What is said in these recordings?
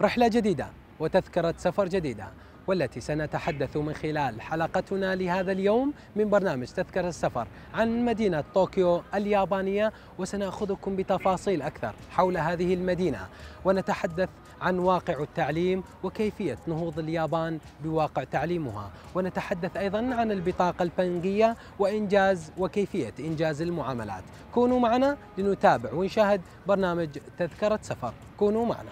رحلة جديدة وتذكرة سفر جديدة، والتي سنتحدث من خلال حلقتنا لهذا اليوم من برنامج تذكرة السفر عن مدينة طوكيو اليابانية، وسنأخذكم بتفاصيل أكثر حول هذه المدينة، ونتحدث عن واقع التعليم وكيفية نهوض اليابان بواقع تعليمها، ونتحدث أيضا عن البطاقة البنكية وكيفية إنجاز المعاملات. كونوا معنا لنتابع ونشاهد برنامج تذكرة سفر. كونوا معنا.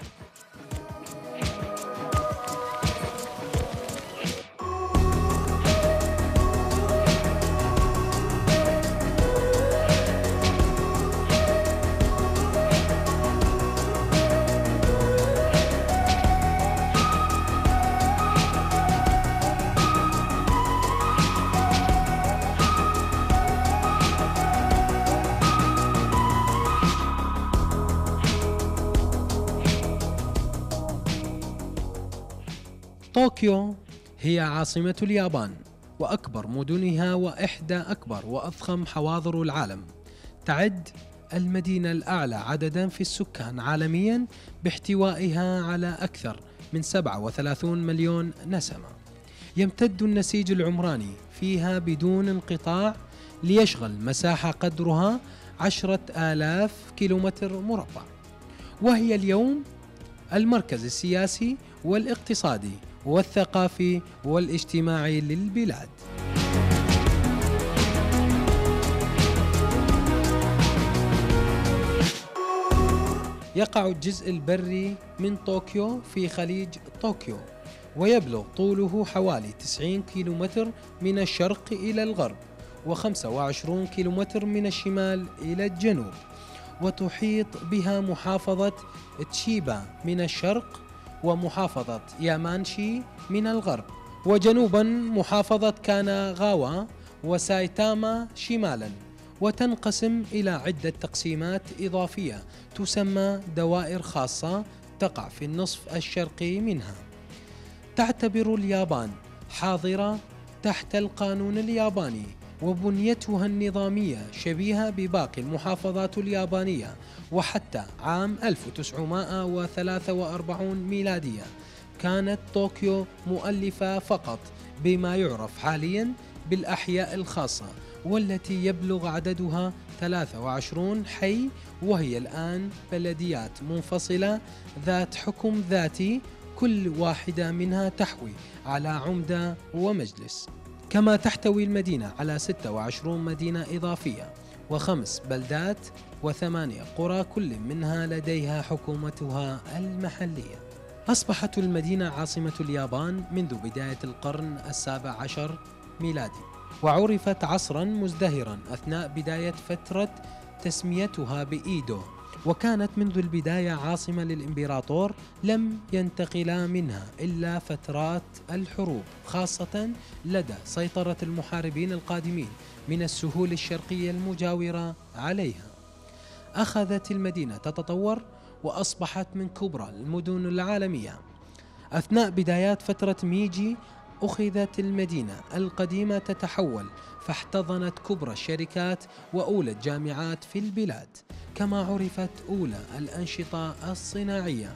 طوكيو هي عاصمة اليابان وأكبر مدنها وإحدى أكبر وأضخم حواضر العالم. تعد المدينة الأعلى عددا في السكان عالميا باحتوائها على أكثر من 37 مليون نسمة. يمتد النسيج العمراني فيها بدون انقطاع ليشغل مساحة قدرها 10,000 كيلومتر مربع، وهي اليوم المركز السياسي والاقتصادي والثقافي والاجتماعي للبلاد. يقع الجزء البري من طوكيو في خليج طوكيو، ويبلغ طوله حوالي 90 كيلومتر من الشرق إلى الغرب و25 كيلومتر من الشمال إلى الجنوب، وتحيط بها محافظة تشيبا من الشرق ومحافظة يامانشي من الغرب، وجنوبا محافظة كاناغاوا وسايتاما شمالا، وتنقسم إلى عدة تقسيمات إضافية تسمى دوائر خاصة تقع في النصف الشرقي منها. تعتبر اليابان حاضرة تحت القانون الياباني، وبنيتها النظامية شبيهة بباقي المحافظات اليابانية، وحتى عام 1943 ميلادية كانت طوكيو مؤلفة فقط بما يعرف حاليا بالأحياء الخاصة، والتي يبلغ عددها 23 حي، وهي الآن بلديات منفصلة ذات حكم ذاتي، كل واحدة منها تحوي على عمدة ومجلس. كما تحتوي المدينة على 26 مدينة إضافية و5 بلدات و8 قرى، كل منها لديها حكومتها المحلية. أصبحت المدينة عاصمة اليابان منذ بداية القرن ال17 ميلادي، وعرفت عصرا مزدهرا أثناء بداية فترة تسميتها بإيدو، وكانت منذ البداية عاصمة للإمبراطور، لم ينتقلا منها إلا فترات الحروب، خاصة لدى سيطرة المحاربين القادمين من السهول الشرقية المجاورة عليها. أخذت المدينة تتطور وأصبحت من كبرى المدن العالمية. أثناء بدايات فترة ميجي أخذت المدينة القديمة تتحول، فاحتضنت كبرى الشركات وأولى الجامعات في البلاد، كما عرفت أولى الأنشطة الصناعية.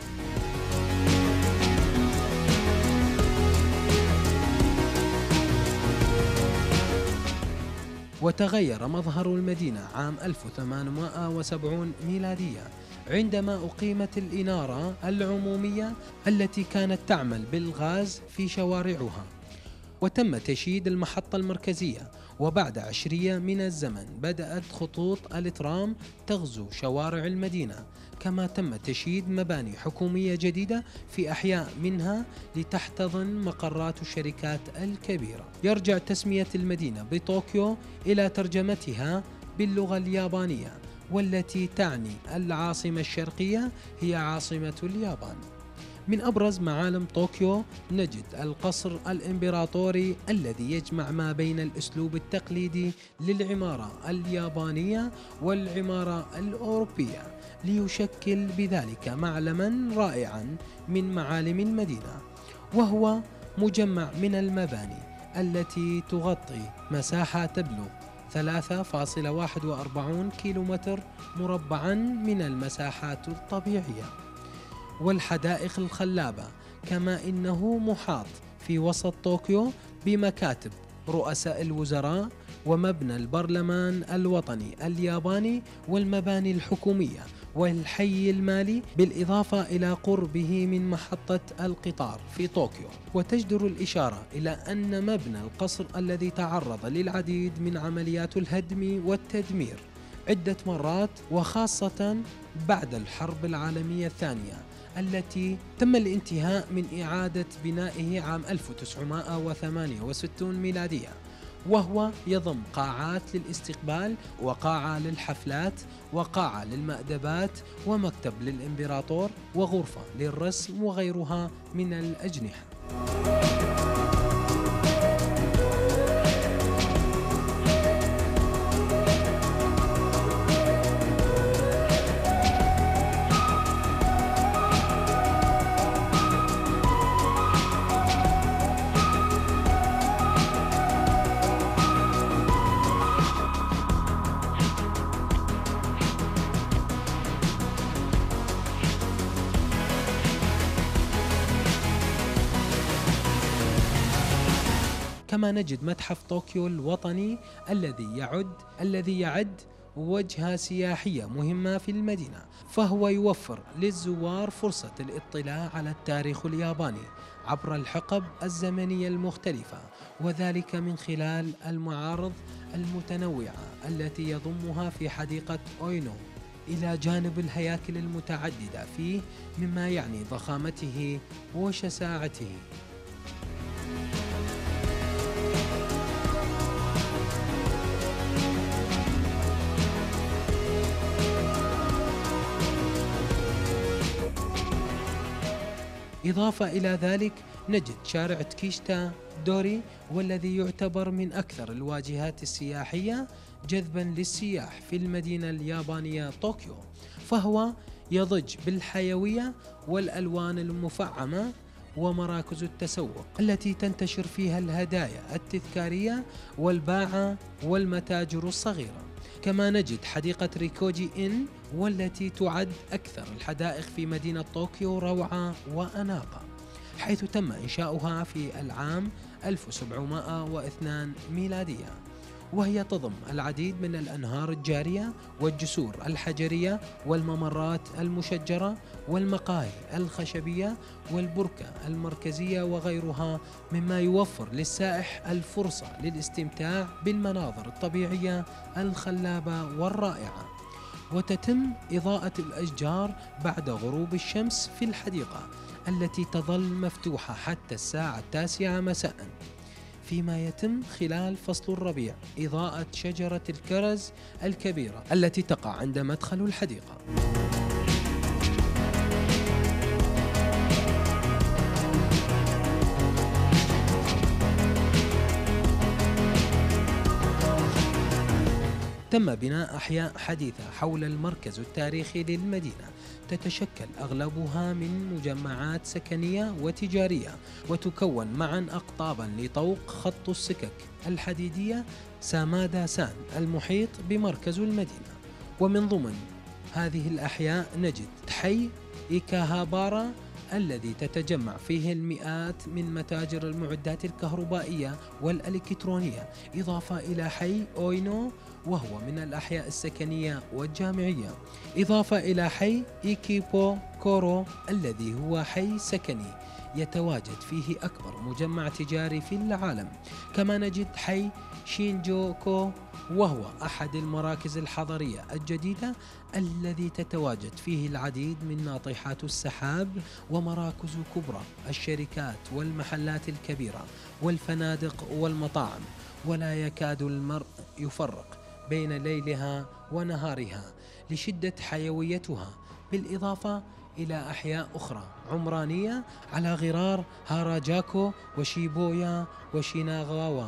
وتغير مظهر المدينة عام 1870 ميلادية عندما أقيمت الإنارة العمومية التي كانت تعمل بالغاز في شوارعها، وتم تشييد المحطة المركزية. وبعد 20 من الزمن بدأت خطوط الترام تغزو شوارع المدينة، كما تم تشييد مباني حكومية جديدة في أحياء منها لتحتضن مقرات الشركات الكبيرة. يرجع تسمية المدينة بطوكيو إلى ترجمتها باللغة اليابانية، والتي تعني العاصمة الشرقية هي عاصمة اليابان. من أبرز معالم طوكيو نجد القصر الإمبراطوري الذي يجمع ما بين الأسلوب التقليدي للعمارة اليابانية والعمارة الأوروبية، ليشكل بذلك معلما رائعا من معالم المدينة، وهو مجمع من المباني التي تغطي مساحة تبلغ 3.41 كيلومتر مربعا من المساحات الطبيعية. والحدائق الخلابة، كما إنه محاط في وسط طوكيو بمكاتب رؤساء الوزراء ومبنى البرلمان الوطني الياباني والمباني الحكومية والحي المالي، بالإضافة إلى قربه من محطة القطار في طوكيو. وتجدر الإشارة إلى أن مبنى القصر الذي تعرض للعديد من عمليات الهدم والتدمير عدة مرات، وخاصة بعد الحرب العالمية الثانية التي تم الانتهاء من إعادة بنائه عام 1968 ميلادية، وهو يضم قاعات للاستقبال وقاعة للحفلات وقاعة للمأدبات ومكتب للإمبراطور وغرفة للرسم وغيرها من الأجنحة. كما نجد متحف طوكيو الوطني الذي يعد وجهة سياحية مهمة في المدينة، فهو يوفر للزوار فرصة الاطلاع على التاريخ الياباني عبر الحقب الزمنية المختلفة، وذلك من خلال المعارض المتنوعة التي يضمها في حديقة أوينو، إلى جانب الهياكل المتعددة فيه مما يعني ضخامته وشساعته. إضافة إلى ذلك نجد شارع تكيشتا دوري، والذي يعتبر من أكثر الواجهات السياحية جذبا للسياح في المدينة اليابانية طوكيو، فهو يضج بالحيوية والألوان المفعمة ومراكز التسوق التي تنتشر فيها الهدايا التذكارية والباعة والمتاجر الصغيرة. كما نجد حديقة ريكوجي إن، والتي تعد أكثر الحدائق في مدينة طوكيو روعة وأناقة، حيث تم إنشاؤها في العام 1702 ميلادية، وهي تضم العديد من الأنهار الجارية والجسور الحجرية والممرات المشجرة والمقاهي الخشبية والبركة المركزية وغيرها، مما يوفر للسائح الفرصة للاستمتاع بالمناظر الطبيعية الخلابة والرائعة. وتتم إضاءة الأشجار بعد غروب الشمس في الحديقة التي تظل مفتوحة حتى الساعة 9 مساء، فيما يتم خلال فصل الربيع إضاءة شجرة الكرز الكبيرة التي تقع عند مدخل الحديقة. تم بناء أحياء حديثة حول المركز التاريخي للمدينة، تتشكل أغلبها من مجمعات سكنية وتجارية، وتكون معا أقطابا لطوق خط السكك الحديدية سامادا سان المحيط بمركز المدينة. ومن ضمن هذه الأحياء نجد حي إيكاهابارا الذي تتجمع فيه المئات من متاجر المعدات الكهربائية والإلكترونية، إضافة إلى حي أوينو وهو من الأحياء السكنية والجامعية، إضافة إلى حي إيكيبو كورو الذي هو حي سكني يتواجد فيه أكبر مجمع تجاري في العالم. كما نجد حي شينجوكو وهو أحد المراكز الحضرية الجديدة الذي تتواجد فيه العديد من ناطحات السحاب ومراكز كبرى الشركات والمحلات الكبيرة والفنادق والمطاعم، ولا يكاد المرء يفرق بين ليلها ونهارها لشدة حيويتها، بالإضافة إلى أحياء أخرى عمرانية على غرار هاراجاكو وشيبويا وشيناغاوا.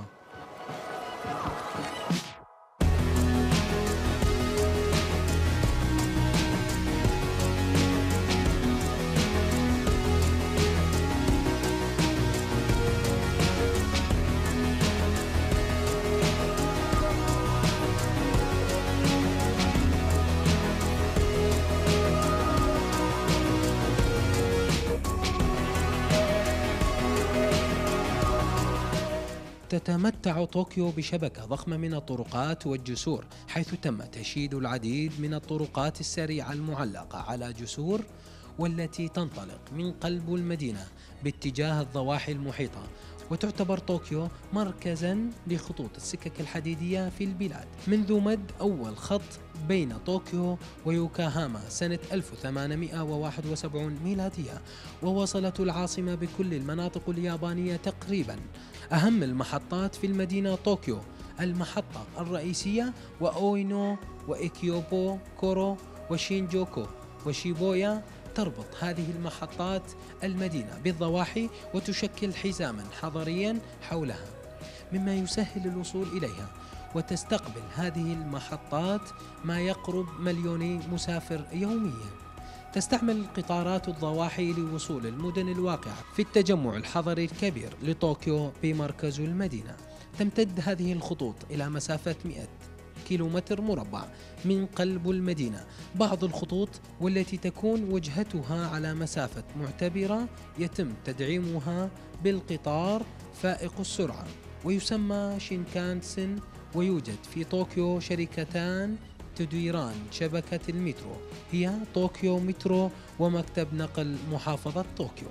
تتمتع طوكيو بشبكة ضخمة من الطرقات والجسور، حيث تم تشييد العديد من الطرقات السريعة المعلقة على جسور، والتي تنطلق من قلب المدينة باتجاه الضواحي المحيطة. وتعتبر طوكيو مركزاً لخطوط السكك الحديدية في البلاد، منذ مد أول خط بين طوكيو ويوكوهاما سنة 1871 ميلادية، ووصلت العاصمة بكل المناطق اليابانية تقريباً. أهم المحطات في المدينة طوكيو: المحطة الرئيسية وأوينو وإيكيوبو كورو وشينجوكو وشيبويا. تربط هذه المحطات المدينة بالضواحي وتشكل حزاما حضريا حولها، مما يسهل الوصول إليها. وتستقبل هذه المحطات ما يقرب مليوني مسافر يوميا. تستعمل القطارات الضواحي لوصول المدن الواقعة في التجمع الحضري الكبير لطوكيو بمركز المدينة. تمتد هذه الخطوط إلى مسافة 100 كيلومتر مربع من قلب المدينة. بعض الخطوط والتي تكون وجهتها على مسافة معتبرة يتم تدعيمها بالقطار فائق السرعة ويسمى شينكانسن. ويوجد في طوكيو شركتان تديران شبكة المترو، هي طوكيو مترو ومكتب نقل محافظة طوكيو.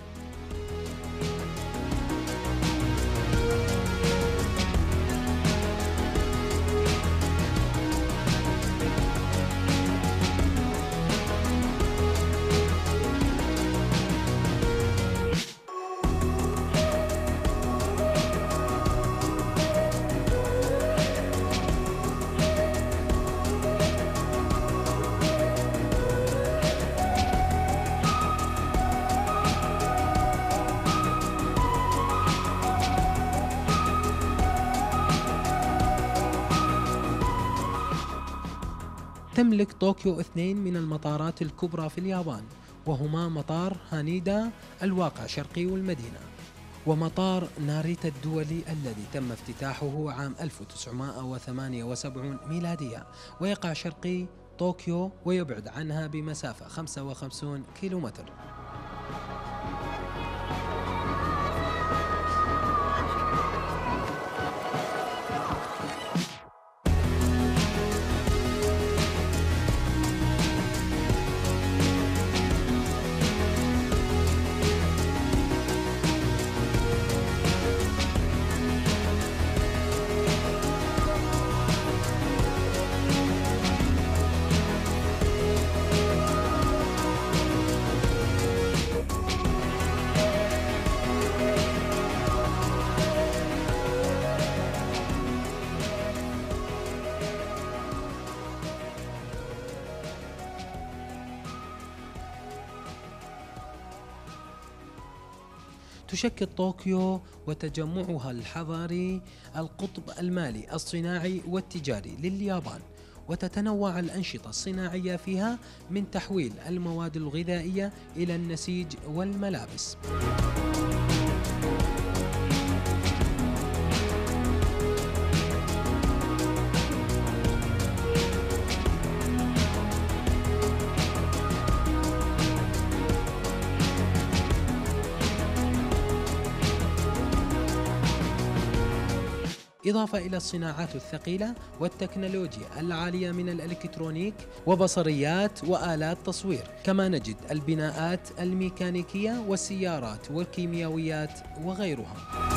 تملك طوكيو اثنين من المطارات الكبرى في اليابان، وهما مطار هانيدا الواقع شرقي المدينة، ومطار ناريتا الدولي الذي تم افتتاحه عام 1978 ميلادية، ويقع شرقي طوكيو ويبعد عنها بمسافة 55 كيلومتر. تشكل طوكيو وتجمعها الحضاري القطب المالي الصناعي والتجاري لليابان، وتتنوع الأنشطة الصناعية فيها من تحويل المواد الغذائية إلى النسيج والملابس. إضافة إلى الصناعات الثقيلة والتكنولوجيا العالية من الإلكترونيك وبصريات وآلات تصوير، كما نجد البناءات الميكانيكية والسيارات والكيميائيات وغيرها.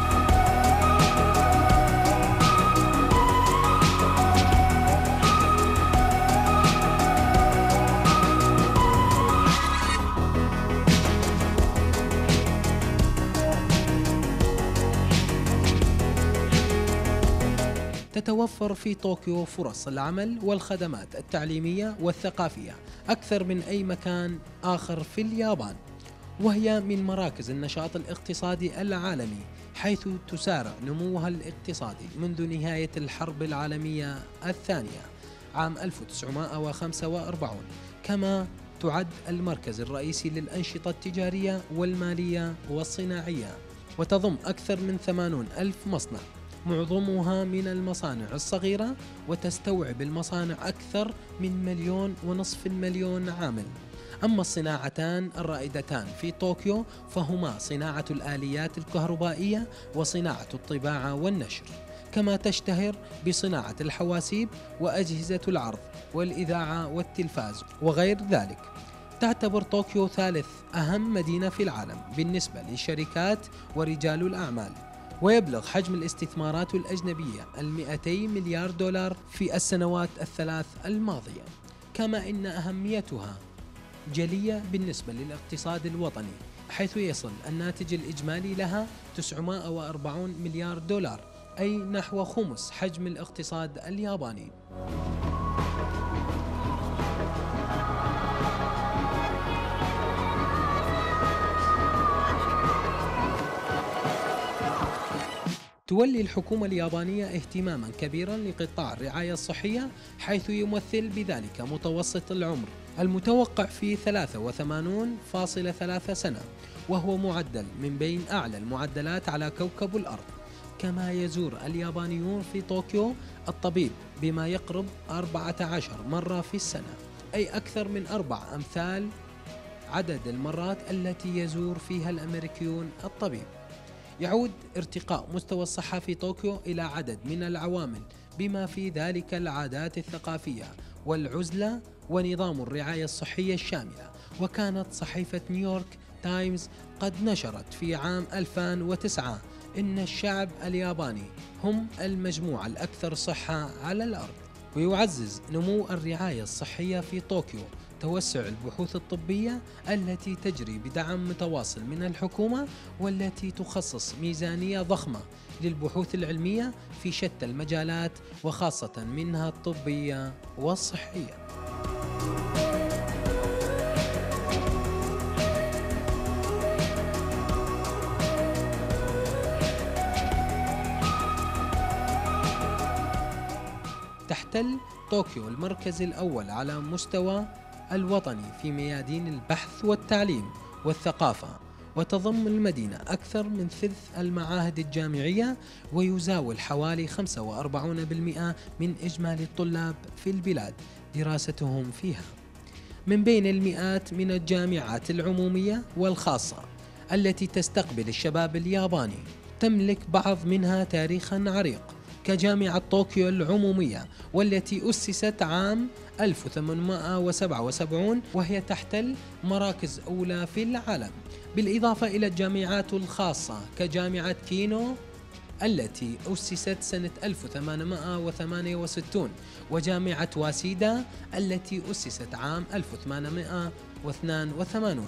تتوفر في طوكيو فرص العمل والخدمات التعليمية والثقافية أكثر من أي مكان آخر في اليابان، وهي من مراكز النشاط الاقتصادي العالمي، حيث تسارع نموها الاقتصادي منذ نهاية الحرب العالمية الثانية عام 1945، كما تعد المركز الرئيسي للأنشطة التجارية والمالية والصناعية، وتضم أكثر من 80,000 مصنع، معظمها من المصانع الصغيرة، وتستوعب المصانع أكثر من 1.5 مليون عامل. أما الصناعتان الرائدتان في طوكيو فهما صناعة الآليات الكهربائية وصناعة الطباعة والنشر، كما تشتهر بصناعة الحواسيب وأجهزة العرض والإذاعة والتلفاز وغير ذلك. تعتبر طوكيو ثالث أهم مدينة في العالم بالنسبة للشركات ورجال الأعمال، ويبلغ حجم الاستثمارات الأجنبية 200 مليار دولار في السنوات الثلاث الماضية. كما إن أهميتها جلية بالنسبة للاقتصاد الوطني، حيث يصل الناتج الإجمالي لها 940 مليار دولار، أي نحو خمس حجم الاقتصاد الياباني. تولي الحكومة اليابانية اهتماما كبيرا لقطاع الرعاية الصحية، حيث يمثل بذلك متوسط العمر المتوقع في 83.3 سنة، وهو معدل من بين أعلى المعدلات على كوكب الأرض. كما يزور اليابانيون في طوكيو الطبيب بما يقرب 14 مرة في السنة، أي أكثر من 4 أمثال عدد المرات التي يزور فيها الأمريكيون الطبيب. يعود ارتقاء مستوى الصحة في طوكيو إلى عدد من العوامل، بما في ذلك العادات الثقافية والعزلة ونظام الرعاية الصحية الشاملة. وكانت صحيفة نيويورك تايمز قد نشرت في عام 2009 إن الشعب الياباني هم المجموعة الأكثر صحة على الأرض. ويعزز نمو الرعاية الصحية في طوكيو توسع البحوث الطبية التي تجري بدعم متواصل من الحكومة، والتي تخصص ميزانية ضخمة للبحوث العلمية في شتى المجالات، وخاصة منها الطبية والصحية. تحتل طوكيو المركز الأول على مستوى الوطني في ميادين البحث والتعليم والثقافة، وتضم المدينة أكثر من ثلث المعاهد الجامعية، ويزاول حوالي 45% من إجمالي الطلاب في البلاد دراستهم فيها. من بين المئات من الجامعات العمومية والخاصة التي تستقبل الشباب الياباني، تملك بعض منها تاريخا عريق، كجامعة طوكيو العمومية، والتي أسست عام 1877 وهي تحتل مراكز أولى في العالم، بالإضافة إلى الجامعات الخاصة كجامعة كينو التي أسست سنة 1868، وجامعة واسيدا التي أسست عام 1882.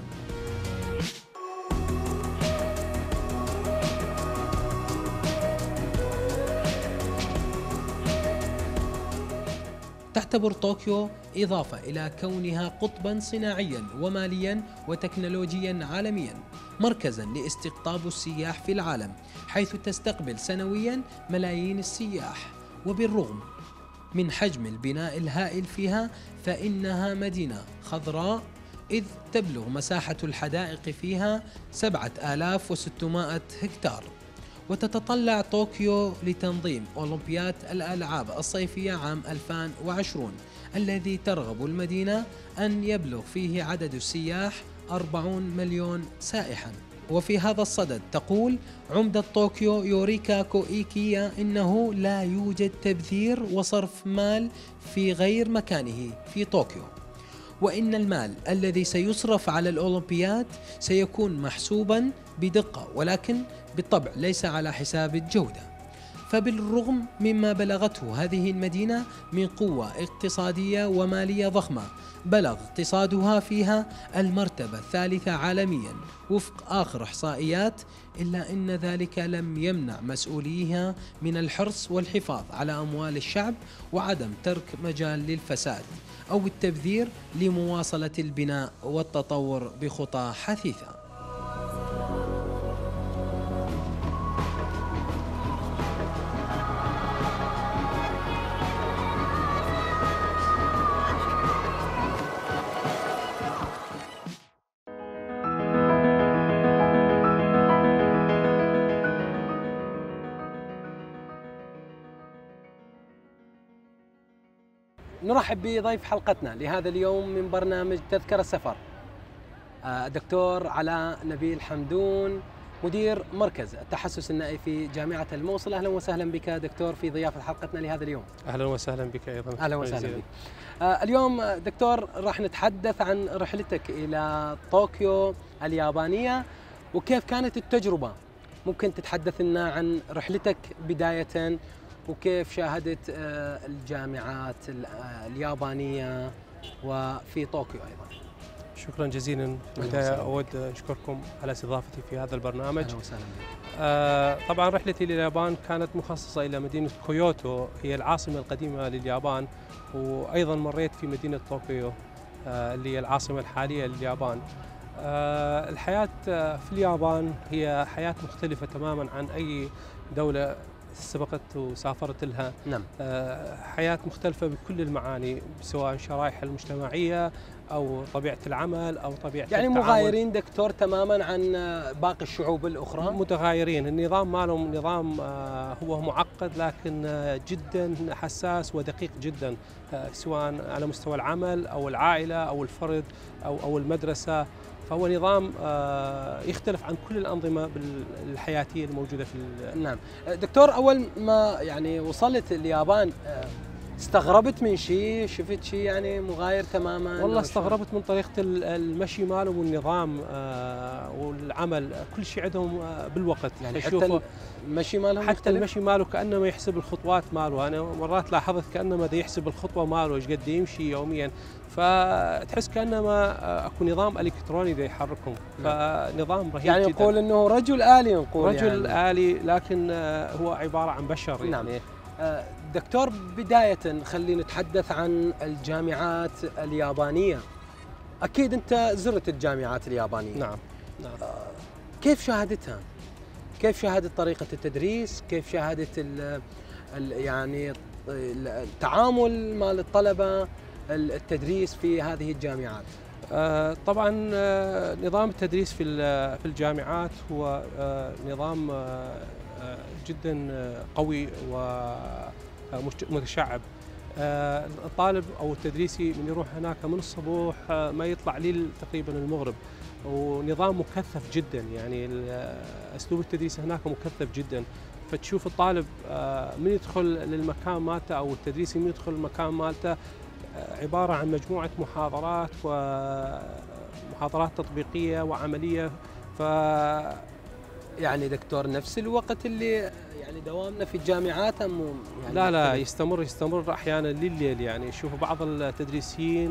تعتبر طوكيو إضافة إلى كونها قطبا صناعيا وماليا وتكنولوجيا عالميا مركزا لاستقطاب السياح في العالم، حيث تستقبل سنويا ملايين السياح. وبالرغم من حجم البناء الهائل فيها، فإنها مدينة خضراء، إذ تبلغ مساحة الحدائق فيها 7600 هكتار. وتتطلع طوكيو لتنظيم أولمبياد الألعاب الصيفية عام 2020، الذي ترغب المدينة أن يبلغ فيه عدد السياح 40 مليون سائحا. وفي هذا الصدد تقول عمدة طوكيو يوريكا كويكيا إنه لا يوجد تبذير وصرف مال في غير مكانه في طوكيو، وإن المال الذي سيصرف على الأولمبياد سيكون محسوبا بدقة، ولكن بالطبع ليس على حساب الجودة. فبالرغم مما بلغته هذه المدينة من قوة اقتصادية ومالية ضخمة، بلغ اقتصادها فيها المرتبة الثالثة عالميا وفق آخر إحصائيات، إلا أن ذلك لم يمنع مسؤوليها من الحرص والحفاظ على أموال الشعب، وعدم ترك مجال للفساد أو التبذير لمواصلة البناء والتطور بخطى حثيثة. نرحب بضيف حلقتنا لهذا اليوم من برنامج تذكرة السفر، دكتور علاء نبيل حمدون، مدير مركز التحسس النائي في جامعة الموصل. أهلا وسهلا بك دكتور في ضيافة حلقتنا لهذا اليوم. أهلا وسهلا بك أيضا. أهلا وسهلا بك. اليوم دكتور راح نتحدث عن رحلتك إلى طوكيو اليابانية وكيف كانت التجربة. ممكن تتحدث لنا عن رحلتك بداية وكيف شاهدت الجامعات اليابانية وفي طوكيو أيضا. شكرا جزيلا. أود أشكركم على استضافتي في هذا البرنامج. أهلا وسهلا بك. طبعا رحلتي لليابان كانت مخصصة إلى مدينة كيوتو، هي العاصمة القديمة لليابان، وأيضا مريت في مدينة طوكيو اللي هي العاصمة الحالية لليابان. الحياة في اليابان هي حياة مختلفة تماما عن أي دولة سبقت وسافرت لها. نعم. حياة مختلفة بكل المعاني، سواء شرائح المجتمعية أو طبيعة العمل أو طبيعة يعني التعامل. مغايرين دكتور تماما عن باقي الشعوب الأخرى؟ متغايرين. النظام مالهم نظام هو معقد لكن جدا حساس ودقيق جدا، سواء على مستوى العمل أو العائلة أو الفرد أو المدرسة. فهو نظام يختلف عن كل الأنظمة الحياتية الموجودة في نعم. دكتور، أول ما يعني وصلت اليابان استغربت من شيء؟ شفت شيء يعني مغاير تماما؟ والله استغربت من طريقة المشي مالهم والنظام والعمل، كل شيء عندهم بالوقت. يعني حتى المشي مالهم حتى مختلف؟ المشي ماله كأنما يحسب الخطوات ماله. أنا مرات لاحظت كأنما دا يحسب الخطوة ماله ايش قد يمشي يوميا، فتحس كأنما اكو نظام الكتروني دا يحركهم. فنظام رهيب يعني جدا. يقول انه رجل آلي، نقول رجل يعني. آلي لكن هو عبارة عن بشر. نعم. يعني دكتور، بداية خلينا نتحدث عن الجامعات اليابانية. أكيد أنت زرت الجامعات اليابانية. نعم. كيف شاهدتها؟ كيف شاهدت طريقة التدريس؟ كيف شاهدت يعني التعامل مال الطلبة التدريس في هذه الجامعات؟ طبعا نظام التدريس في الجامعات هو نظام جدا قوي ومتشعب. الطالب او التدريسي من يروح هناك من الصبح ما يطلع لي تقريبا المغرب، ونظام مكثف جدا. يعني اسلوب التدريس هناك مكثف جدا، فتشوف الطالب من يدخل للمكان مالته او التدريسي من يدخل المكان مالته عبارة عن مجموعة محاضرات ومحاضرات تطبيقية وعملية. يعني دكتور نفس الوقت اللي يعني دوامنا في الجامعات يعني لا يستمر احيانا لليل. يعني شوفوا بعض التدريسيين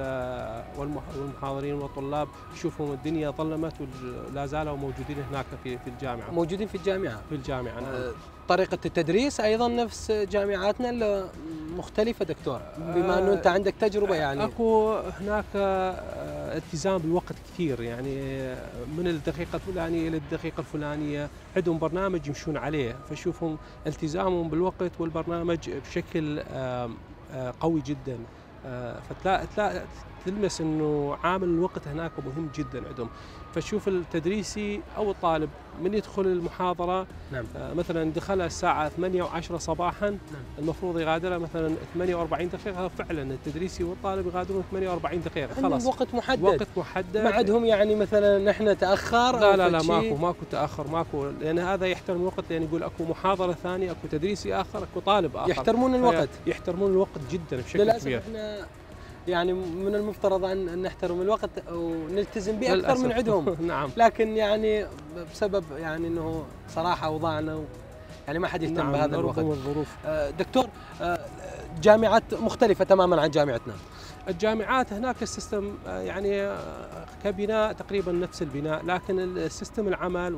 والمحاضرين والطلاب شوفوا الدنيا ظلمت ولا زالوا موجودين هناك في الجامعه. موجودين في الجامعه. في الجامعه نعم. طريقه التدريس ايضا نفس جامعاتنا ولا مختلفه دكتور؟ بما انه انت عندك تجربه يعني. اكو هناك التزام بالوقت كثير، يعني من الدقيقه الفلانيه الى الدقيقه الفلانيه عندهم برنامج يمشون عليه، فشوفهم التزامهم بالوقت والبرنامج بشكل قوي جدا. فتلاقي تلمس انه عامل الوقت هناك مهم جدا عندهم. فتشوف التدريسي او الطالب من يدخل المحاضره. نعم. مثلا دخلها الساعه 8 و10 صباحا. نعم. المفروض يغادرها مثلا 48 دقيقه. فعلا التدريسي والطالب يغادرون 48 دقيقه خلاص. وقت محدد. وقت محدد. ما عندهم يعني مثلا نحن تاخر. لا ماكو تاخر ماكو، لان هذا يحترم الوقت، لان يقول اكو محاضره ثانيه، اكو تدريسي اخر، اكو طالب اخر. يحترمون الوقت. يحترمون الوقت جدا بشكل كبير. احنا يعني من المفترض ان نحترم الوقت ونلتزم به اكثر من عندهم. نعم. لكن يعني بسبب يعني انه صراحه اوضاعنا يعني ما حد يهتم. نعم. بهذا الوقت. الظروف. دكتور، جامعات مختلفه تماما عن جامعتنا. الجامعات هناك السيستم يعني كبناء تقريبا نفس البناء، لكن السيستم العمل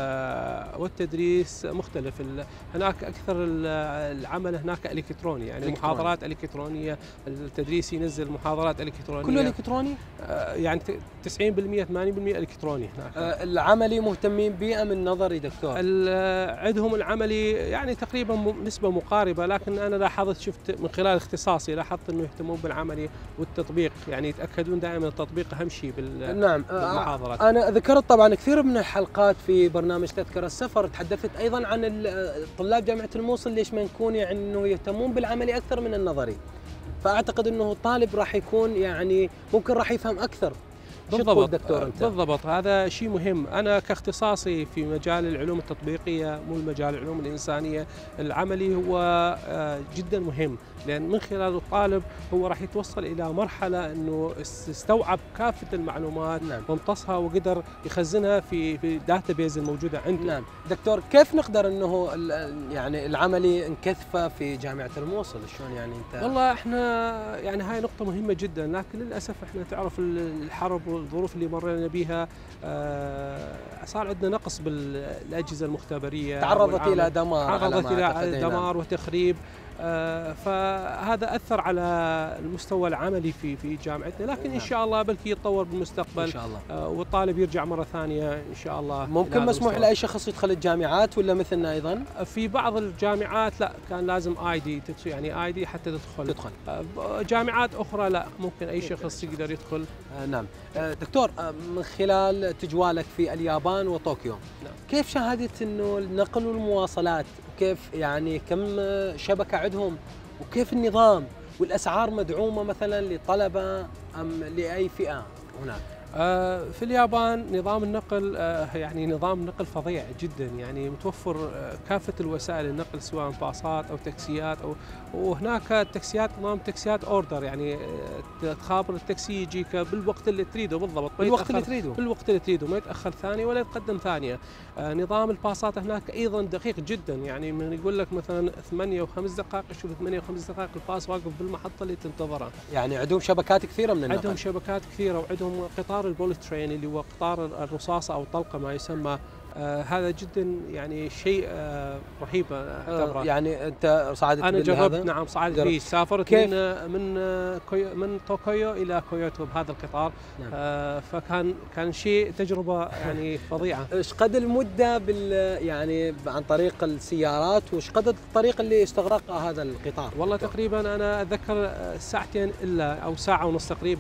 والتدريس مختلف. هناك اكثر العمل هناك الكتروني، يعني المحاضرات الكترونيه، التدريس ينزل محاضرات الكترونيه. كله الكتروني؟ يعني 90% 80% الكتروني هناك. العملي مهتمين به ام النظري دكتور؟ عندهم العملي يعني تقريبا نسبه مقاربه، لكن انا لاحظت شفت من خلال اختصاصي لاحظت انه يهتمون بالعملي والتطبيق، يعني يتاكدون دائما التطبيق اهم شيء نعم. بالمحاضرات. انا ذكرت طبعا كثير من الحلقات في برنامج تذكرة السفر، تحدثت ايضا عن طلاب جامعه الموصل ليش ما نكون يعني انه يهتمون بالعملي اكثر من النظري. فاعتقد انه الطالب راح يكون يعني ممكن راح يفهم اكثر. شو تقول دكتور أنت؟ بالضبط، هذا شيء مهم. أنا كاختصاصي في مجال العلوم التطبيقية مو مجال العلوم الإنسانية، العملي هو جدا مهم، لأن من خلال الطالب هو راح يتوصل إلى مرحلة أنه استوعب كافة المعلومات وامتصها وقدر يخزنها في داتا بيز الموجودة عنده. نعم دكتور، كيف نقدر أنه يعني العملي نكثفه في جامعة الموصل؟ شلون يعني أنت؟ والله احنا يعني هاي نقطة مهمة جدا، لكن للأسف احنا تعرف الحرب والظروف اللي مرينا بها، صار عندنا نقص بالأجهزة المختبرية، تعرضت إلى دمار، تعرضت إلى دمار وتخريب. فهذا أثر على المستوى العملي في جامعتنا، لكن إن شاء الله بلكي يتطور بالمستقبل إن شاء الله، والطالب يرجع مرة ثانية إن شاء الله. ممكن مسموح لأي شخص يدخل الجامعات ولا مثلنا أيضا؟ في بعض الجامعات لا، كان لازم ID، يعني ID حتى تدخل. جامعات أخرى لا، ممكن أي شخص يقدر يدخل. نعم دكتور، من خلال تجوالك في اليابان وطوكيو، كيف شاهدت انه النقل والمواصلات، وكيف يعني كم شبكة عندهم، وكيف النظام والاسعار مدعومة مثلا لطلبة ام لاي فئة هناك؟ في اليابان نظام النقل يعني نظام نقل فظيع جدا، يعني متوفر كافة الوسائل النقل سواء باصات أو تاكسيات، وهناك التاكسيات نظام تاكسيات أوردر، يعني تخابر التاكسي يجيك بالوقت اللي تريده بالضبط، بالوقت اللي تريده ما يتأخر ثانية ولا يتقدم ثانية. نظام الباصات هناك أيضا دقيق جدا، يعني من يقول لك مثلا 8 و5 دقائق، شوف 8 و5 دقائق الباص واقف بالمحطة اللي تنتظره. يعني عندهم شبكات كثيرة من النقل. عندهم شبكات كثيرة، وعندهم قطار البوليت ترين اللي هو قطار الرصاصة أو الطلقة ما يسمى. هذا جدا يعني شيء رهيب اعتبره. يعني انت صعدت؟ انا جربت، نعم صعدت فيه، سافرت من طوكيو الى كيوتو بهذا القطار. نعم. فكان شيء تجربه يعني فظيعه. ايش قد المده يعني عن طريق السيارات، وايش قد الطريق اللي استغرقها هذا القطار؟ والله تقريبا انا اتذكر ساعتين الا او ساعه ونص تقريبا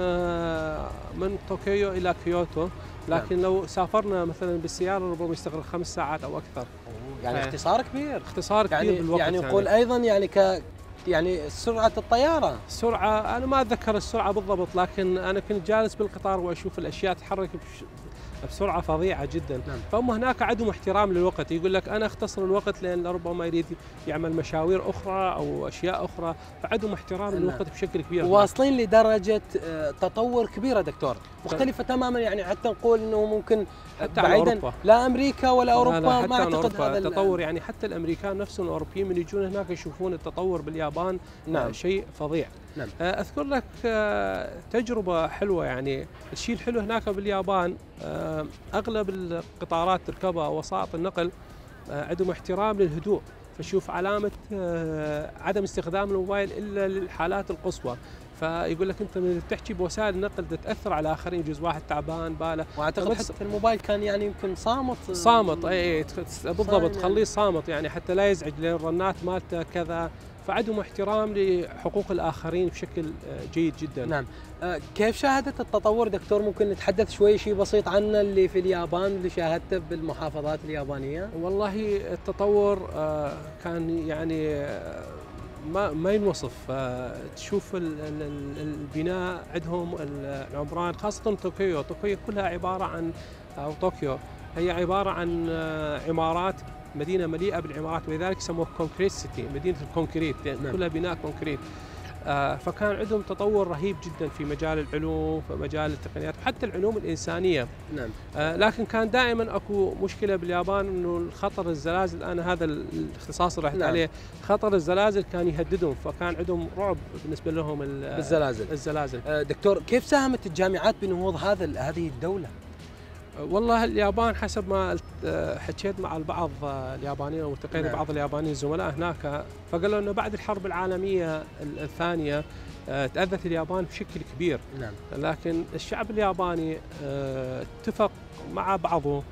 من طوكيو الى كيوتو، لكن نعم. لو سافرنا مثلا بالسياره ربما يستغرق 5 ساعات او اكثر. يعني اختصار كبير، اختصار كبير بالوقت. يعني يقول ايضا يعني يعني سرعه الطياره، سرعه انا ما اتذكر السرعه بالضبط، لكن انا كنت جالس بالقطار واشوف الاشياء تتحرك بسرعه فظيعه جدا. نعم. فهم هناك عندهم احترام للوقت، يقول لك انا اختصر الوقت لان ربما يريد يعمل مشاوير اخرى او اشياء اخرى، فعندهم احترام للوقت بشكل كبير. واصلين لدرجه تطور كبيره دكتور، مختلفه تماما، يعني حتى نقول انه ممكن حتى بعيدا لا امريكا ولا اوروبا، لا ما اعتقد هذا التطور، يعني حتى الامريكان نفسهم الاوروبيين من يجون هناك يشوفون التطور باليابان. نعم. شيء فظيع. نعم. اذكر لك تجربه حلوه، يعني الشيء الحلو هناك باليابان اغلب القطارات تركبها وسائط النقل عندهم احترام للهدوء، فشوف علامه عدم استخدام الموبايل الا للحالات القصوى. فيقول لك انت من تحكي بوسائل النقل تتاثر على الاخرين، يجوز واحد تعبان باله. واعتقد حتى الموبايل كان يعني يمكن صامت. اي بالضبط، خليه صامت يعني حتى لا يزعج، لان الرنات مالته كذا. فعندهم احترام لحقوق الآخرين بشكل جيد جدا. نعم. كيف شاهدت التطور دكتور؟ ممكن نتحدث شيء بسيط عنه اللي في اليابان اللي شاهدته بالمحافظات اليابانية؟ والله التطور كان يعني ما ينوصف. تشوف البناء عندهم العمران، خاصة طوكيو كلها عبارة عن، أو طوكيو هي عبارة عن عمارات، مدينة مليئة بالعمارات، ولذلك سموها كونكريت سيتي، مدينة الكونكريت، يعني كلها بناء كونكريت. فكان عندهم تطور رهيب جدا في مجال العلوم، في مجال التقنيات، وحتى العلوم الإنسانية. نعم. لكن كان دائما اكو مشكلة باليابان، انه الخطر الزلازل، انا هذا الاختصاص اللي رحت عليه، خطر الزلازل كان يهددهم، فكان عندهم رعب بالنسبة لهم بالزلازل. دكتور، كيف ساهمت الجامعات بنهوض هذه الدولة؟ والله اليابان حسب ما حكيت مع البعض اليابانيين والتقيت ببعض اليابانيين الزملاء هناك، فقالوا انه بعد الحرب العالميه الثانيه تاذت اليابان بشكل كبير. نعم. لكن الشعب الياباني اتفق مع بعضه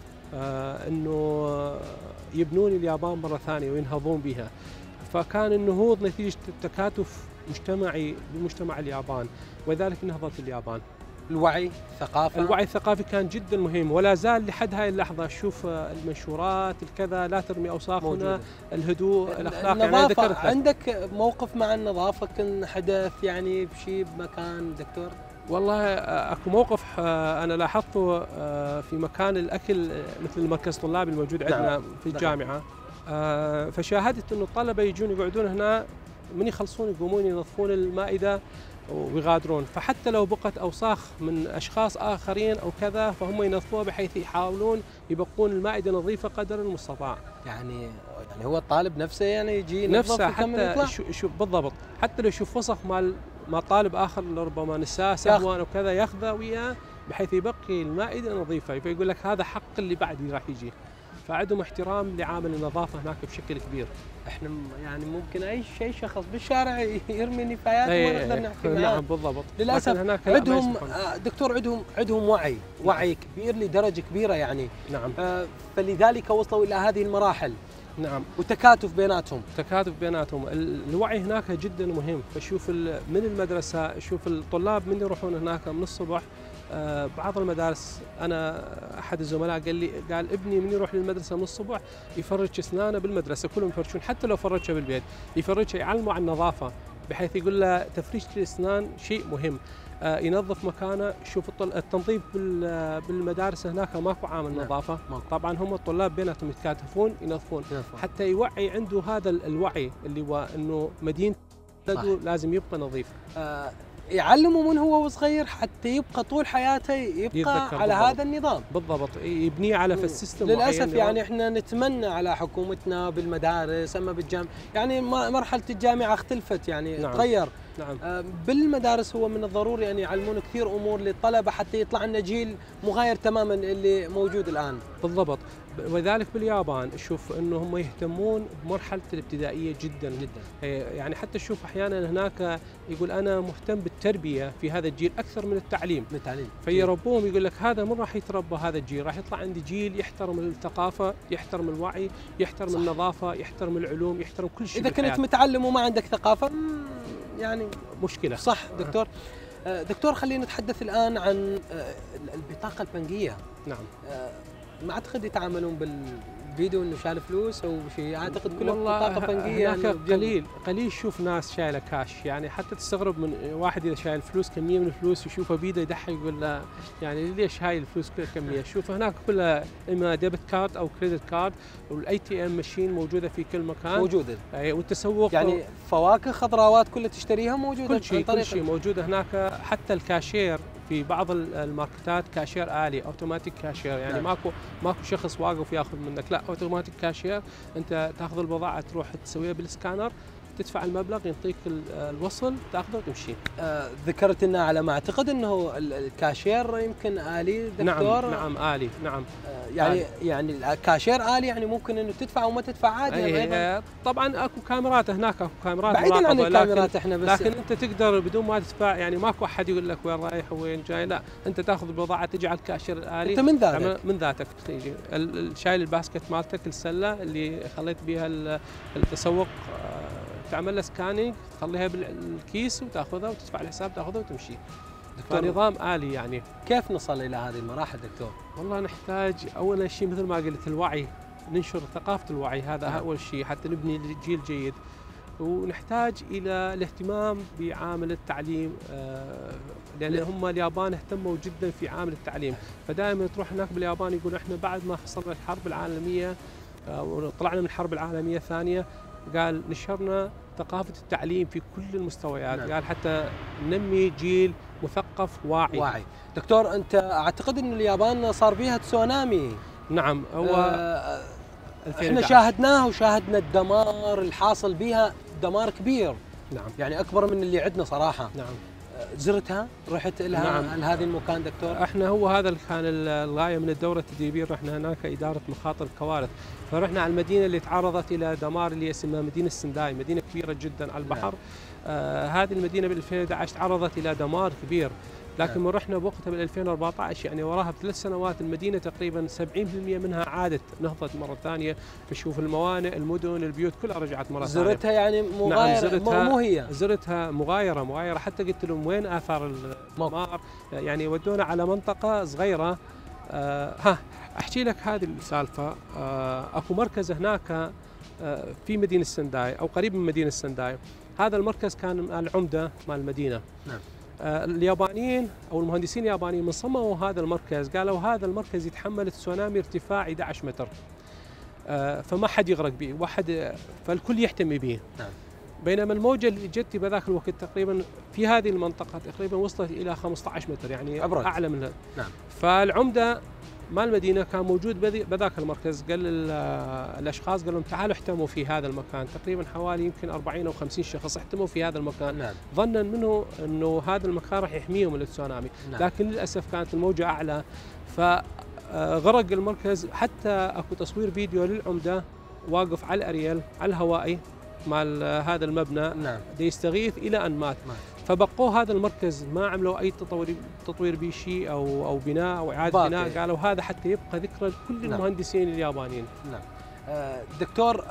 انه يبنون اليابان مره ثانيه وينهضون بها، فكان النهوض نتيجه التكاتف مجتمعي بمجتمع اليابان، وذلك نهضت اليابان. الوعي الثقافي كان جدا مهم، ولا زال لحد هاي اللحظه. شوف المنشورات الكذا، لا ترمي اوساخ هنا، الهدوء، الاخلاق. النظافه، يعني عندك موقف مع النظافه كان حدث يعني بشيء بمكان دكتور؟ والله اكو موقف انا لاحظته في مكان الاكل مثل المركز الطلابي الموجود عندنا في الجامعه. فشاهدت انه الطلبه يجون يقعدون هنا، من يخلصون يقومون ينظفون المائده ويغادرون، فحتى لو بقت اوساخ من اشخاص اخرين او كذا فهم ينظفوها بحيث يحاولون يبقون المائده نظيفه قدر المستطاع. يعني هو الطالب نفسه يعني يجي نفسه حتى شوف بالضبط، حتى لو يشوف وسخ مال طالب اخر ربما نساه سهوان وكذا ياخذه وياه بحيث يبقي المائده نظيفه، فيقول لك هذا حق اللي بعدي راح يجي. فعندهم احترام لعامل النظافه هناك بشكل كبير. احنا يعني ممكن اي شخص بالشارع يرمي نفايات وما نقدر نحكي معاه. نعم بالضبط. للاسف هناك عندهم دكتور عندهم وعي كبير لدرجه كبيره يعني. نعم. فلذلك وصلوا الى هذه المراحل. نعم. وتكاتف بيناتهم. الوعي هناك جدا مهم. فشوف من المدرسه، شوف الطلاب من يروحون هناك من الصبح. بعض المدارس انا احد الزملاء قال ابني من يروح للمدرسه من الصبح يفرج اسنانه بالمدرسه، كلهم يفرشون حتى لو فرجها بالبيت، يفرجها يعلمه عن النظافه بحيث يقول له تفريش الاسنان شيء مهم. ينظف مكانه. شوف التنظيف بالمدارس هناك ماكو عامل نظافه. طبعا هم الطلاب بيناتهم يتكاتفون ينظفون حتى يوعي عنده هذا الوعي اللي هو انه مدينته لازم يبقى نظيف. يعلمه من هو وصغير حتى يبقى طول حياته يبقى على بالضبط. هذا النظام بالضبط، يبنيه على في السيستم. للاسف يعني احنا نتمنى على حكومتنا بالمدارس، اما بالجامعه يعني مرحله الجامعه اختلفت يعني. نعم. تغير. نعم. بالمدارس هو من الضروري يعني يعلمون كثير امور للطلبه حتى يطلع لنا جيل مغاير تماما اللي موجود الان. بالضبط. وذلك باليابان شوف انه هم يهتمون بمرحله الابتدائيه جدا جدا. يعني حتى تشوف احيانا هناك يقول انا مهتم بالتربيه في هذا الجيل اكثر من التعليم. فيربوهم، يقول لك هذا من راح يتربى هذا الجيل، راح يطلع عندي جيل يحترم الثقافه، يحترم الوعي، يحترم النظافه، يحترم العلوم، يحترم كل شيء. اذا كنت متعلم وما عندك ثقافه يعني مشكله. صح دكتور. دكتور خلينا نتحدث الان عن البطاقه البنكيه. نعم. ما اعتقد يتعاملون بالفيديو انه شال فلوس او شيء، اعتقد كله بطاقه بنكيه. هناك قليل شوف ناس شايله كاش، يعني حتى تستغرب من واحد اذا شايل فلوس كميه من الفلوس ويشوفه بيده يدحي يقول له يعني ليش هاي الفلوس كميه؟ شوف هناك كلها اما ديبت كارد او كريدت كارد، والاي تي ام ماشين موجوده في كل مكان. موجوده. والتسوق يعني فواكه خضروات كلها تشتريها موجوده. كل شيء موجوده هناك. حتى الكاشير في بعض الماركتات كاشير آلي، اوتوماتيك كاشير، يعني نعم. ماكو شخص واقف ياخذ منك، لا اوتوماتيك كاشير. انت تاخذ البضاعه تروح تسويها بالسكانر، تدفع المبلغ يعطيك الوصل تاخذه وتمشي. ذكرت لنا على ما اعتقد انه الكاشير يمكن آلي دكتور. نعم آلي. نعم. يعني الكاشير آلي يعني ممكن انه تدفع وما تدفع عادي. طبعا اكو كاميرات هناك، اكو كاميرات بعيدا عن الكاميرات احنا بس لكن انت تقدر بدون ما تدفع، يعني ماكو احد يقول لك وين رايح وين جاي، لا انت تاخذ البضاعه تجي على الكاشير الآلي انت من ذاتك تيجي شايل الباسكت مالتك السله اللي خليت بها التسوق، تعمل له سكانينج تخليها بالكيس وتاخذها وتدفع الحساب تاخذها وتمشي. فنظام آلي يعني. كيف نصل الى هذه المراحل دكتور؟ والله نحتاج اول شيء مثل ما قلت الوعي، ننشر ثقافه الوعي، هذا اول شيء حتى نبني جيل جيد. ونحتاج الى الاهتمام بعامل التعليم، لان هم اليابان اهتموا جدا في عامل التعليم. فدائما تروح هناك باليابان يقول احنا بعد ما حصلنا الحرب العالميه وطلعنا من الحرب العالميه الثانيه، قال نشرنا ثقافة التعليم في كل المستويات. نعم. قال حتى ننمي جيل مثقف واعي. دكتور أنت أعتقد أن اليابان صار بيها تسونامي. نعم. هو احنا شاهدناه وشاهدنا الدمار الحاصل بها، دمار كبير. نعم. يعني أكبر من اللي عندنا صراحة. نعم. زرتها؟ رحت لها؟ نعم. هذه المكان دكتور؟ احنا هو هذا كان الغايه من الدوره التدريبيه. رحنا هناك اداره مخاطر الكوارث، فرحنا على المدينه اللي تعرضت الى دمار اللي اسمها مدينه سنداي، مدينه كبيره جدا على البحر. هذه المدينه بال 2011 تعرضت الى دمار كبير، لكن من رحنا بوقتها بال 2014 يعني وراها بثلاث سنوات المدينه تقريبا 70% منها عادت نهضت مره ثانيه. نشوف الموانئ، المدن، البيوت كلها رجعت مره ثانيه. زرتها يعني مغايره؟ نعم مو هي زرتها مغايره حتى قلت لهم وين اثار الدمار، يعني ودونا على منطقه صغيره. احكي لك هذه السالفه. اكو مركز هناك في مدينه سنداي او قريب من مدينه سنداي. هذا المركز كان العمده مال المدينه. نعم. اليابانيين أو المهندسين اليابانيين من صمموا هذا المركز قالوا هذا المركز يتحمل التسونامي ارتفاع 11 متر، فما حد يغرق به، فالكل يحتمي به. نعم. بينما الموجة اللي جت بذاك الوقت تقريبا في هذه المنطقة تقريبا وصلت إلى 15 متر، يعني أبرد. أعلى منها. نعم. فالعمدة مال المدينة كان موجود بذاك المركز، قال الأشخاص قال لهم تعالوا احتموا في هذا المكان، تقريبا حوالي يمكن 40 أو 50 شخص احتموا في هذا المكان. نعم. ظنا منه أنه هذا المكان راح يحميهم من التسونامي. نعم. لكن للأسف كانت الموجة أعلى فغرق المركز. حتى أكو تصوير فيديو للعمدة واقف على الأريل على الهوائي مال هذا المبنى. نعم. يستغيث إلى أن مات. فبقوا هذا المركز ما عملوا أي تطوير به شيء أو بناء أو إعادة بناء، قالوا هذا حتى يبقى ذكرى لكل المهندسين اليابانيين. نعم. دكتور،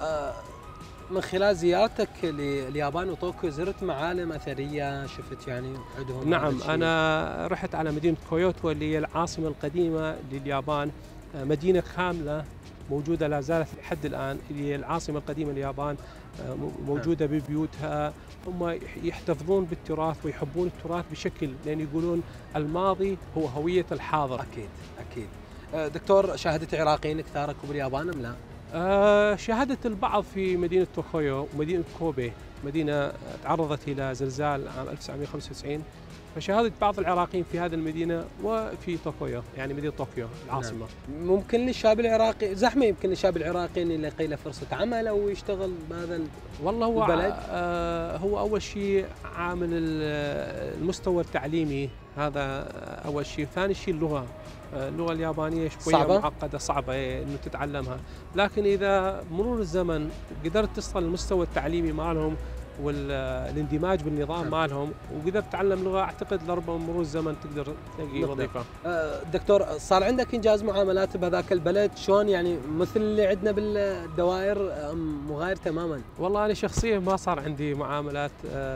من خلال زيارتك لليابان وطوكيو زرت معالم أثرية، شفت يعني عندهم؟ نعم، أنا رحت على مدينة كيوتو اللي هي العاصمة القديمة لليابان، مدينة كاملة موجودة لا زالت لحد الآن، اللي هي العاصمة القديمة لليابان، موجودة ببيوتها. هم يحتفظون بالتراث ويحبون التراث بشكل، لأن يقولون الماضي هو هوية الحاضر. أكيد أكيد. دكتور، شاهدت عراقيين كثار باليابان أم لا؟ شاهدت البعض في مدينة طوكيو ومدينة كوبي، مدينة تعرضت إلى زلزال عام 1995، فشاهدت بعض العراقيين في هذه المدينة وفي طوكيو، يعني مدينة طوكيو العاصمة. نعم. ممكن للشاب العراقي زحمة، يمكن للشاب العراقي أن يلاقي له فرصة عمل أو يشتغل بهذا والله هو البلد؟ هو أول شيء عامل المستوى التعليمي، هذا أول شيء. ثاني شيء اللغة اليابانية شوية صعبة؟ معقدة، صعبة إنه تتعلمها، لكن إذا مرور الزمن قدرت تصل للمستوى التعليمي مالهم والاندماج بالنظام مالهم وقدرت تتعلم لغة، أعتقد لربما مرور الزمن تقدر تلاقي وظيفة. دكتور، صار عندك إنجاز معاملات بهذاك البلد شلون، يعني مثل اللي عندنا بالدوائر مغاير تماما؟ والله أنا شخصيا ما صار عندي معاملات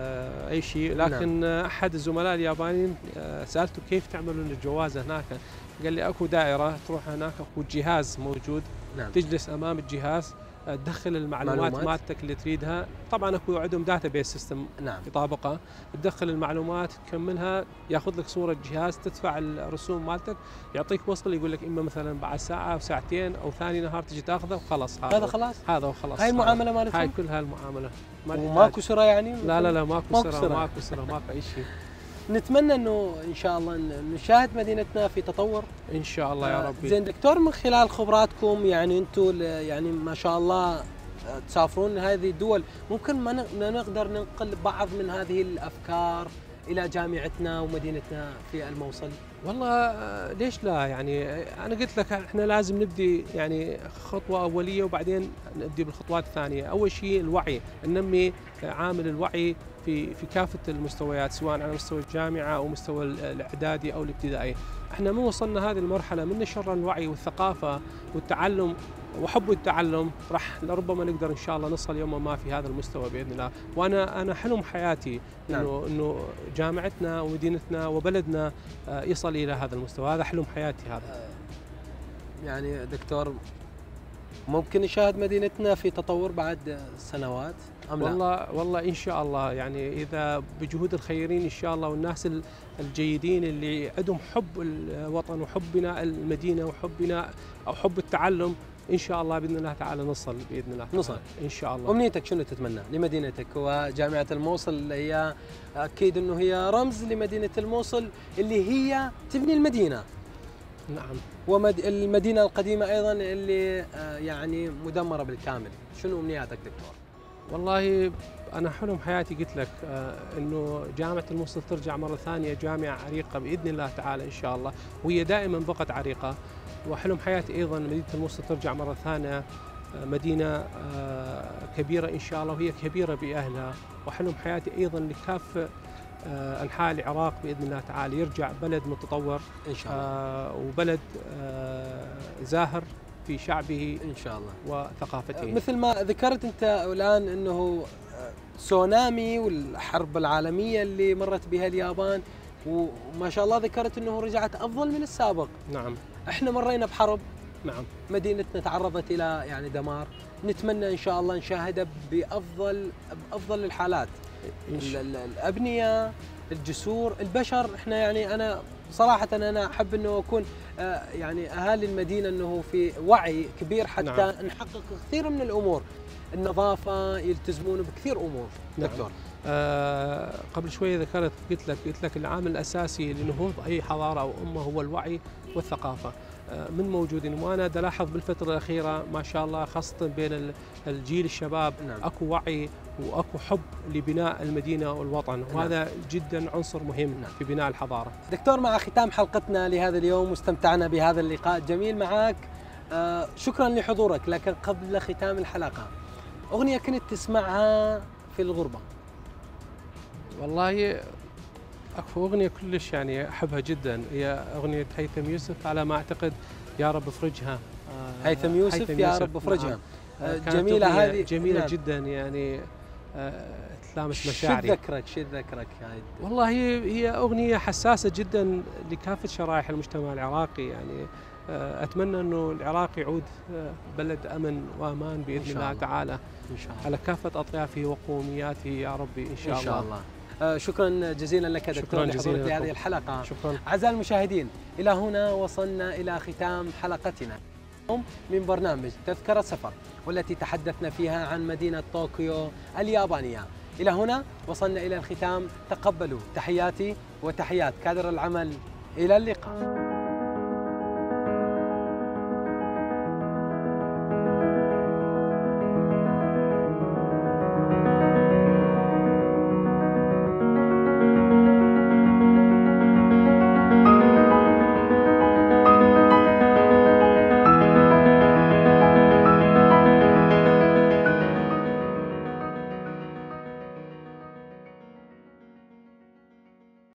أي شيء، لكن أحد الزملاء اليابانيين سألته كيف تعملون الجواز هناك، قال لي أكو دائرة تروح هناك، أكو جهاز موجود. نعم. تجلس أمام الجهاز، تدخل المعلومات مالتك اللي تريدها، طبعا اكو عندهم داتا بيس سيستم. نعم. يطابقها، تدخل المعلومات تكملها، ياخذ لك صوره جهاز، تدفع الرسوم مالتك، يعطيك وصل يقول لك اما مثلا بعد ساعه او ساعتين او ثاني نهار تجي تاخذه وخلاص. هذا خلاص، هذا وخلاص. هاي المعامله مالتهم، هاي كل هالمعامله وماكو سرة يعني؟ لا ماكو سرة ماكو اي شيء. نتمنى انه ان شاء الله نشاهد مدينتنا في تطور ان شاء الله يا ربي. زين دكتور، من خلال خبراتكم يعني انتم يعني ما شاء الله تسافرون هذه الدول، ممكن ما نقدر ننقل بعض من هذه الافكار الى جامعتنا ومدينتنا في الموصل؟ والله ليش لا، يعني انا قلت لك احنا لازم نبدي يعني خطوه اوليه وبعدين نبدي بالخطوات الثانيه. اول شيء الوعي، ننمي عامل الوعي في كافه المستويات، سواء على مستوى الجامعه او مستوى الاعدادي او الابتدائي. احنا مو وصلنا هذه المرحله من نشر الوعي والثقافه والتعلم وحب التعلم، راح لربما نقدر ان شاء الله نصل يوما ما في هذا المستوى باذن الله. وانا حلم حياتي انه جامعتنا ومدينتنا وبلدنا يصل الى هذا المستوى، هذا حلم حياتي هذا. يعني دكتور، ممكن نشاهد مدينتنا في تطور بعد سنوات ام لا؟ والله ان شاء الله، يعني اذا بجهود الخيرين ان شاء الله والناس الجيدين اللي عندهم حب الوطن وحب بناء المدينه وحب بناء او حب التعلم، ان شاء الله باذن الله تعالى نصل باذن الله نصل ان شاء الله. امنيتك شنو تتمنى لمدينتك وجامعه الموصل، اللي هي اكيد انه هي رمز لمدينه الموصل اللي هي تبني المدينه؟ نعم. والمدينه القديمه ايضا اللي يعني مدمره بالكامل، شنو امنياتك دكتور؟ والله انا حلم حياتي قلت لك انه جامعه الموصل ترجع مره ثانيه جامعه عريقه باذن الله تعالى ان شاء الله، وهي دائما بقت عريقه. وحلم حياتي ايضا مدينه الموصل ترجع مره ثانيه مدينه كبيره ان شاء الله، وهي كبيره باهلها. وحلم حياتي ايضا لكافه انحاء العراق باذن الله تعالى يرجع بلد متطور ان شاء الله، وبلد زاهر في شعبه ان شاء الله وثقافته. مثل ما ذكرت انت الان انه تسونامي والحرب العالميه اللي مرت بها اليابان، وما شاء الله ذكرت انه رجعت افضل من السابق. نعم. احنا مرينا بحرب. نعم. مدينتنا تعرضت الى يعني دمار، نتمنى ان شاء الله نشاهده بافضل الحالات. الأبنية، الجسور، البشر. احنا يعني أنا صراحة أنا أحب أنه أكون يعني أهالي المدينة أنه في وعي كبير حتى نعم. نحقق كثير من الأمور، النظافة، يلتزمون بكثير أمور. نعم. دكتور قبل شوية ذكرت قلت لك العامل الأساسي لنهوض أي حضارة أو أمة هو الوعي والثقافة. من موجودين، وأنا ألاحظ بالفترة الأخيرة ما شاء الله خاصة بين الجيل الشباب نعم. أكو وعي وأكو حب لبناء المدينة والوطن، نعم. وهذا جدا عنصر مهم نعم. في بناء الحضارة. دكتور، مع ختام حلقتنا لهذا اليوم واستمتعنا بهذا اللقاء الجميل معك، شكرا لحضورك. لكن قبل ختام الحلقة، أغنية كنت تسمعها في الغربة؟ والله اكو اغنيه كلش يعني احبها جدا، هي اغنيه هيثم يوسف على ما اعتقد، يا رب افرجها. هيثم يوسف يا رب افرجها. نعم. جميله هذه، جميله نعم. جدا يعني تلامس مشاعري. شو ذكرك هاي؟ والله هي اغنيه حساسه جدا لكافه شرائح المجتمع العراقي، يعني اتمنى انه العراق يعود بلد امن وامان باذن الله تعالى، إن شاء الله. على كافه اطيافه وقومياته يا ربي ان شاء الله. إن شاء الله. شكرا جزيلا لك دكتور لحضورك لهذه الحلقة. شكرا. أعزائي المشاهدين، إلى هنا وصلنا إلى ختام حلقتنا من برنامج تذكرة سفر، والتي تحدثنا فيها عن مدينة طوكيو اليابانية. إلى هنا وصلنا إلى الختام. تقبلوا تحياتي وتحيات كادر العمل، إلى اللقاء.